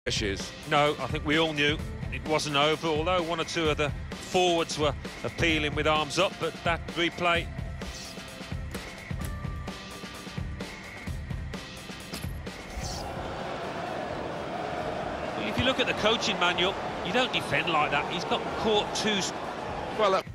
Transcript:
Ashes. No, I think we all knew it wasn't over, although one or two of the forwards were appealing with arms up, but that replay... Well, if you look at the coaching manual, you don't defend like that. He's got caught two... Well,